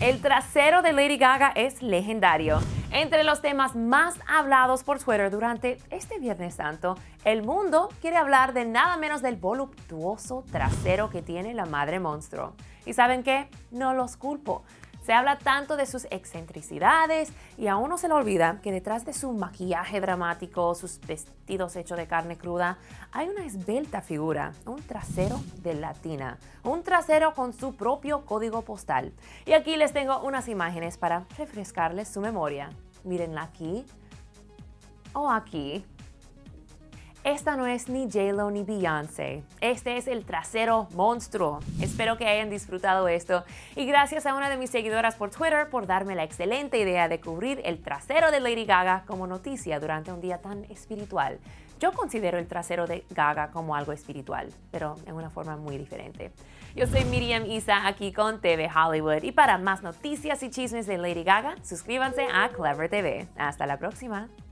El trasero de Lady Gaga es legendario. Entre los temas más hablados por Twitter durante este Viernes Santo, el mundo quiere hablar de nada menos del voluptuoso trasero que tiene la madre monstruo. ¿Y saben qué? No los culpo. Se habla tanto de sus excentricidades y a uno se le olvida que detrás de su maquillaje dramático, sus vestidos hechos de carne cruda, hay una esbelta figura, un trasero de latina, un trasero con su propio código postal. Y aquí les tengo unas imágenes para refrescarles su memoria. Mírenla aquí o aquí. Esta no es ni J-Lo ni Beyoncé. Este es el trasero monstruo. Espero que hayan disfrutado esto. Y gracias a una de mis seguidoras por Twitter por darme la excelente idea de cubrir el trasero de Lady Gaga como noticia durante un día tan espiritual. Yo considero el trasero de Gaga como algo espiritual, pero en una forma muy diferente. Yo soy Miriam Isa aquí con TV Hollywood. Y para más noticias y chismes de Lady Gaga, suscríbanse a Clever TV. Hasta la próxima.